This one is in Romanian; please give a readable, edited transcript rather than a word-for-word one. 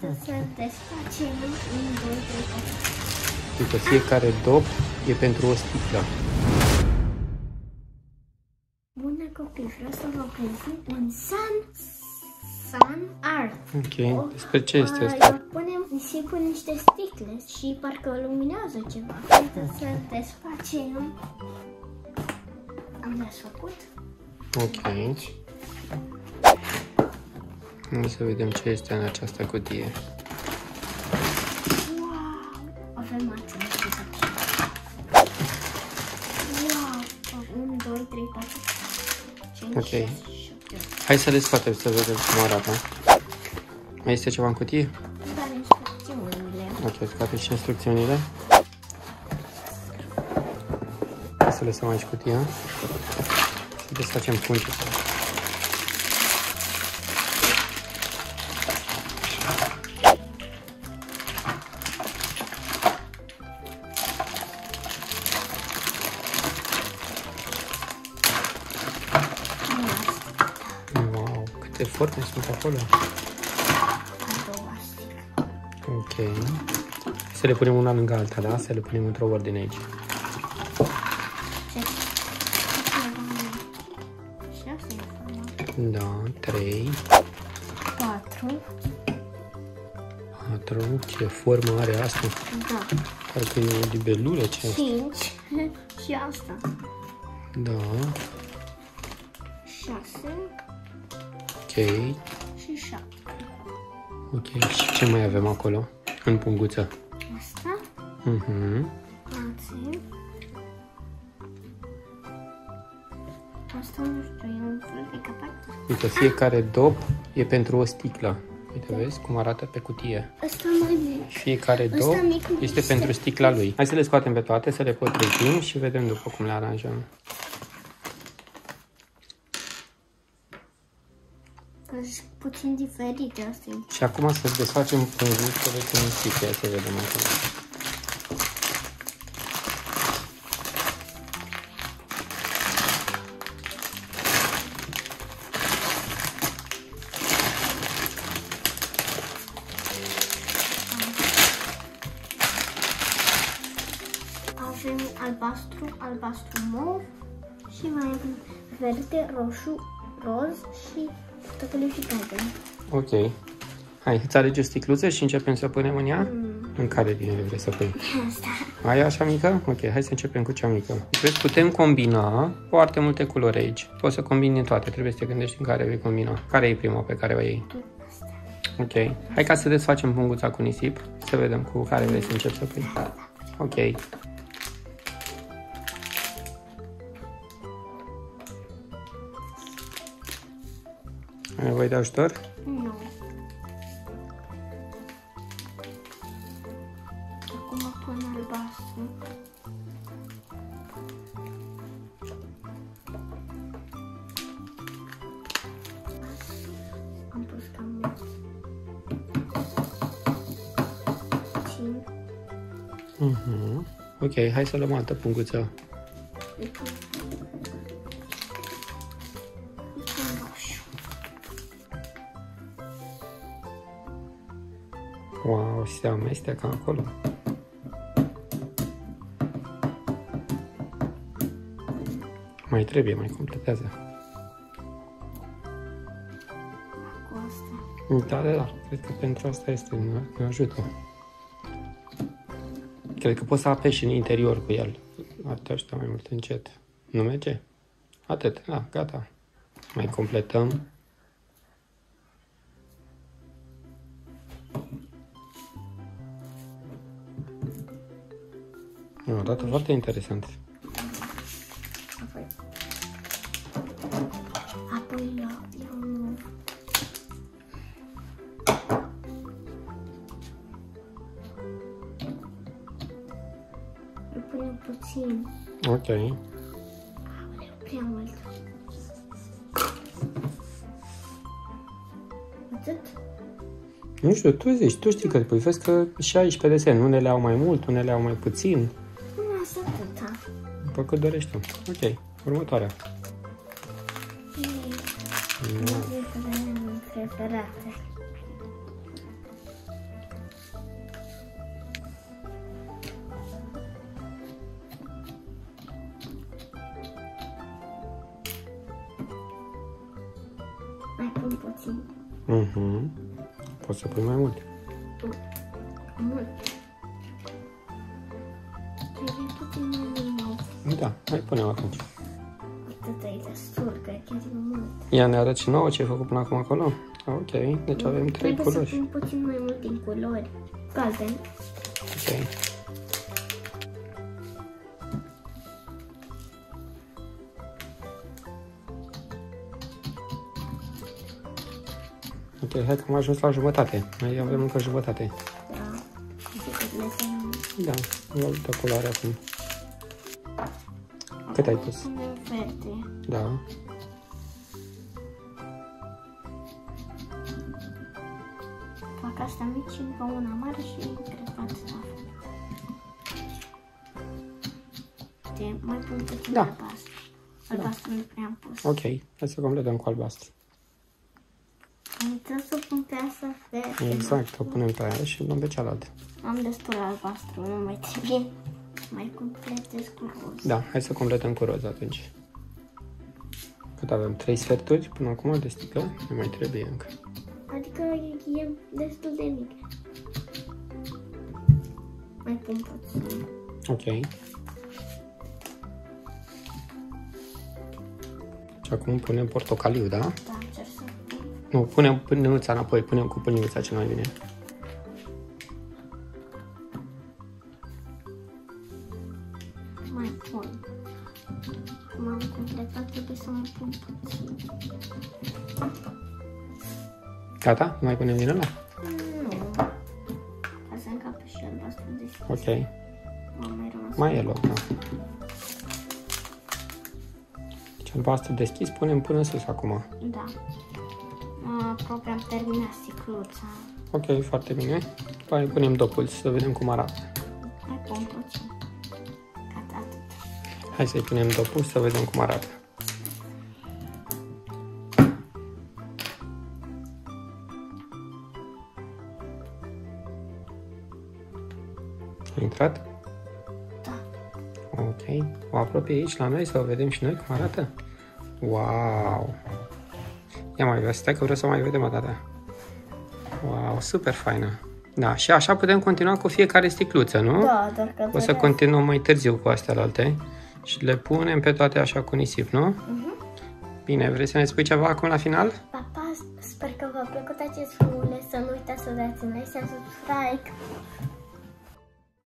Haideți să desfacem 1, 2, 3, 4. Uite, fiecare dop e pentru o sticlă. Bună copii, vreau să vă prezint un sun art. Ok, despre ce este asta? Punem nisip în niște sticle și parcă luminează ceva. Haideți să desfacem. Am desfăcut. Ok. Să vedem ce este în această cutie. Wow! Avem mațe. Wow! 1, 2, 3, 4, 5, Ok. 6, 7. Hai să le scoatem să vedem cum arată. Mai este ceva în cutie? Dar instrucțiunile. Ok, scoate și instrucțiunile. Hai să lăsăm aici cutia. Și desfacem funcția. Wow, câte forme sunt acolo. Ok. Să le punem una lângă alta, da? Să le punem într-o ordine aici. 6, Da, 3, 4. 4. Ce formă are asta? Da. Parcă e o libelulă, ce? 5 și asta. Da. 6 Ok. și 7. Ok. Și ce mai avem acolo? În punguță. Asta. Mațe. Asta nu știu, e un fel de capac. Uite, fiecare dop e pentru o sticlă. Uite, vezi cum arată pe cutie. Asta mai mic. Fiecare dop este pentru sticla lui. Hai să le scoatem pe toate, să le potrivim și vedem după cum le aranjăm. Deci puțin diferite astea. Și acum să desfacem punguțele cu nisip, să vedem acolo. Avem albastru mov și mai avem verde, roșu, roz și portocaliu și galben. Ok. Hai, îți alegi o sticluță și începem să punem în ea? În care din ele vrei să pui? Asta. Ai așa mică? Ok, hai să începem cu cea mică. Vezi, putem combina foarte multe culori aici. Poți să combini toate, trebuie să te gândești în care vei combina. Care e prima pe care o iei? Asta. Ok. Hai ca să desfacem punguța cu nisip, să vedem cu care vrei să începi să pui. Ok. Ai nevoie de ajutor? Nu. Acum pun albastru. Am pus cam mult. 5. Ok, hai să luăm altă punguță. Wow, se amestecă acolo. Mai trebuie, mai completează. Cu asta. Da. Cred că pentru asta este, ne ajută. Cred că poți să apeși în interior cu el. Atât mai mult încet. Nu merge? Atât, da, gata. Mai completăm. Arată foarte interesant. Apoi eu punem puțin. Ok. Aoleu, prea mult. Atât? Nu știu, tu zici, tu știi cât pui. Vezi că și aici pe desen, unele au mai mult, unele au mai puțin. Nu, asta atâta. După cât dorești tu. Ok, următoarea. Nu preferate. puțin. Poți să pui mai mult. Mult. Trebuie puțin mai mult. Da, mai punem atunci. Atâta e destul, că e chiar mult. Ia ne arăți nouă ce ai făcut până acum acolo? Ok, deci avem 3 culori. Trebuie să pun puțin mai mult din culori. Galben. Ok. Ok, hai că am ajuns la jumătate. Mai avem încă jumătate. Da. Zic că Da, e altă culoare acum. Cât ai pus? punem verde. Da. Fac asta mici și încă una mare și cred că atâta. Mai pun puțin albastru. Albastru nu prea am pus. Ok, hai să completăm cu albastru. Trebuie să pun pe asta verde. Exact, o punem pe aia și luăm pe cealaltă. Am destul albastru, nu mai trebuie. Mai completez cu roz. Da, hai să completăm cu roz atunci. Cât avem? 3 sferturi până acum de sticlă? Nu mai trebuie încă. Adică e destul de mic. Mai pun puțin. Ok. Și acum punem portocaliu, da? Da, încerc să pun. Nu, punem pâlniuța înapoi, punem cu pâlniuța cel mai bine. Mai pun. Cum am completat, trebuie să mai pun puțin. Gata? Nu mai punem din ăla? Nu. Ca să încape și albastru deschis. Ok. Mai rămas. Mai e loc, da. Deci albastru deschis punem până sus acum. Da. Aproape am terminat sticluța. Ok, foarte bine. Mai punem dopul să vedem cum arată. Mai pun puțin. Gata, atât. Hai să-i punem dopul să vedem cum arată. A intrat? Da. Ok. O apropie aici la noi să o vedem și noi cum arată. Wow! Ia mai vezi, stai că vreau să mai vedem o dată. Wow, super faină. Da, și așa putem continua cu fiecare sticluță, nu? Da, doar că O să continuăm mai târziu cu astea alte și le punem pe toate așa cu nisip, nu? Bine, vrei să ne spui ceva acum la final? Papa, sper că v-a plăcut acest filmuleț, să nu uitați să dați un like, să subscribe.